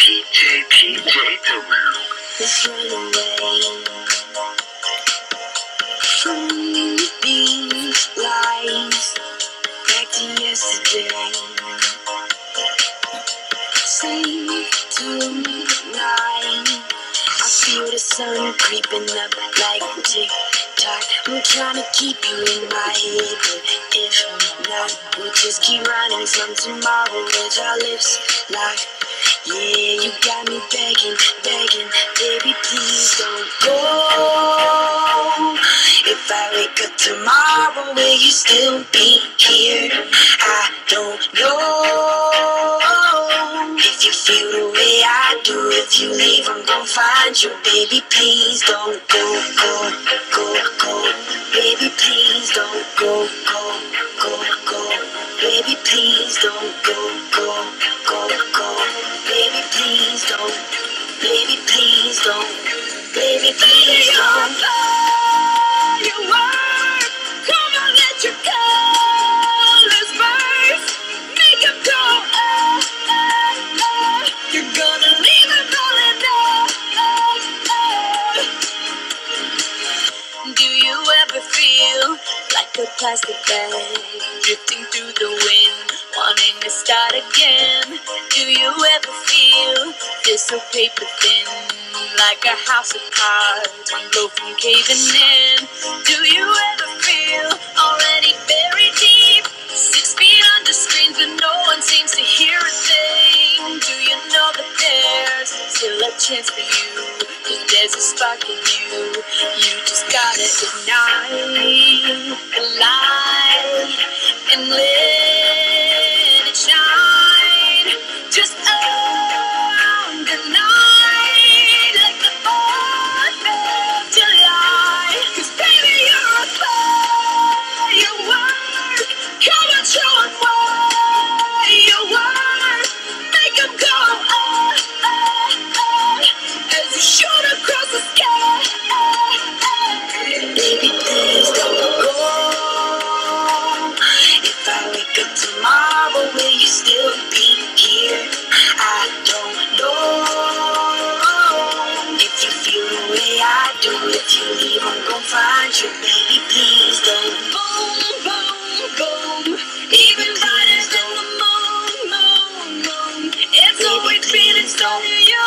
PJ Peru. Let's run away from these lies. Back to yesterday. Say tonight. I feel the sun creeping up like a tick-tock. I'm trying to keep you in my head, but if not, we'll just keep running from tomorrow with our lips locked. Yeah, you got me begging, baby, please don't go. If I wake up tomorrow, will you still be here? I don't know. If you feel the way I do, if you leave, I'm gonna find you. Baby, please don't go. Baby, please don't go. Baby, please don't go. Baby, please don't. Baby, please don't. Baby, please don't. You were. Come on, let your colors burst. Make them go. You're gonna leave them falling down. Do you ever feel like a plastic bag drifting through the wind, wanting to start again? Do you ever feel so paper thin, like a house of cards, one blow from caving in? Do you ever feel already buried deep, 6 feet under screens, but no one seems to hear a thing? Do you know that there's still a chance for you? 'Cause there's a spark in you. You just gotta ignite the light and let it shine. Just on the night, like the 4th of July. 'Cause baby, you're a firework. Come on, show 'em what you work. Make 'em go, as you shoot across the sky. Baby, please don't go. If I wake up tomorrow, will you still be here? I don't know. If you feel the way I do, if you leave, I'm gonna find you. Baby, please don't. Boom, boom, boom. Even brighter than the moon. It's always feeling so.